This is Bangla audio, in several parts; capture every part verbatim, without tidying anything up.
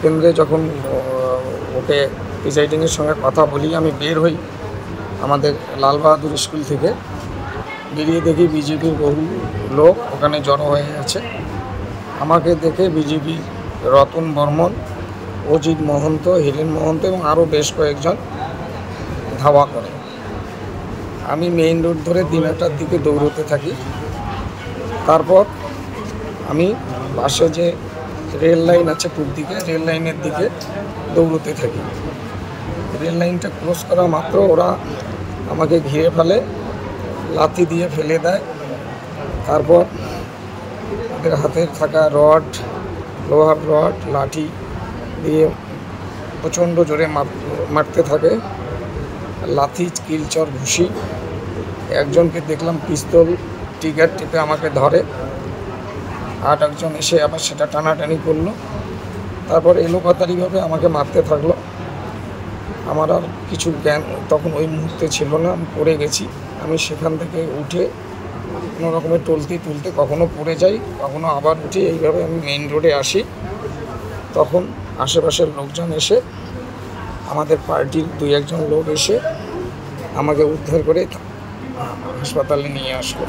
কেন্দ্রে যখন ওকে প্রিসাইডিংয়ের সঙ্গে কথা বলি, আমি বের হই আমাদের লাল বাহাদুর স্কুল থেকে। বেরিয়ে দেখি বিজেপির বহু লোক ওখানে জড়ো হয়ে আছে। আমাকে দেখে বিজেপির রতন বর্মন, অজিত মহন্ত, হিরেন মহন্ত এবং আরও বেশ কয়েকজন ধাওয়া করে। আমি মেইন রোড ধরে দিনাটার দিকে দৌড়তে থাকি। তারপর আমি পাশে যে রেল লাইন আছে পূব দিকে, রেল লাইনের দিকে দৌড়তে থাকি। রেল লাইনটা ক্রস করা মাত্র ওরা আমাকে ঘিরে ফেলে, লাথি দিয়ে ফেলে দেয়। তারপর ওদের হাতে থাকা রড, লোহার রড, লাঠি দিয়ে প্রচণ্ড জোরে মারতে থাকে। লাথি, কিলচর, ঘুষি। একজনকে দেখলাম পিস্তল টিগার টিপে আমাকে ধরে, আর একজন এসে আবার সেটা টানাটানি করলো। তারপর এলোপাতাড়িভাবে আমাকে মারতে থাকলো। আমার আর কিছু জ্ঞান তখন ওই মুহূর্তে ছিল না, আমি পড়ে গেছি। আমি সেখান থেকে উঠে কোনো রকমের টলতে টলতে কখনো পড়ে যাই, কখনো আবার উঠে, এইভাবে আমি মেইন রোডে আসি। তখন আশেপাশের লোকজন এসে, আমাদের পার্টির দুই একজন লোক এসে আমাকে উদ্ধার করে হাসপাতালে নিয়ে আসলো।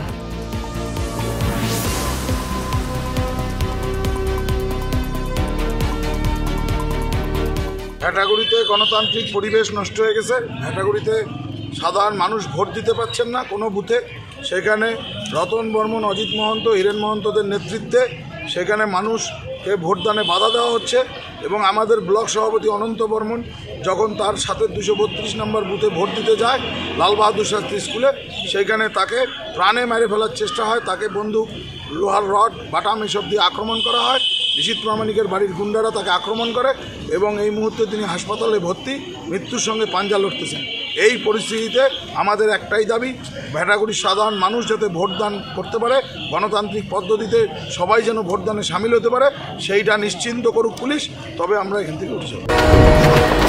ভেটাগুড়িতে গণতান্ত্রিক পরিবেশ নষ্ট হয়ে গেছে। ভেটাগুড়িতে সাধারণ মানুষ ভোট দিতে পারছেন না কোনো বুথে। সেখানে রতন বর্মন, অজিত মহন্ত, হিরেন মহন্তদের নেতৃত্বে সেখানে মানুষকে ভোটদানে বাধা দেওয়া হচ্ছে। এবং আমাদের ব্লক সভাপতি অনন্ত বর্মন যখন তার সাথে দুশো বত্রিশ নম্বর বুথে ভোট দিতে যায় লাল বাহাদুর শাস্ত্রী স্কুলে, সেইখানে তাকে প্রাণে মেরে ফেলার চেষ্টা হয়। তাকে বন্দুক, লোহার রড, বাটাম এসব দিয়ে আক্রমণ করা হয়। নিশীথ প্রামাণিকের বাড়ির গুন্ডারা তাকে আক্রমণ করে এবং এই মুহূর্তে তিনি হাসপাতালে ভর্তি, মৃত্যুর সঙ্গে পাঞ্জা লড়তেছেন। এই পরিস্থিতিতে আমাদের একটাই দাবি, ভেটাগুড়ির সাধারণ মানুষ যাতে ভোটদান করতে পারে, গণতান্ত্রিক পদ্ধতিতে সবাই যেন ভোটদানে সামিল হতে পারে, সেইটা নিশ্চিন্ত করুক পুলিশ, তবে আমরা এখান থেকে উঠে যাব।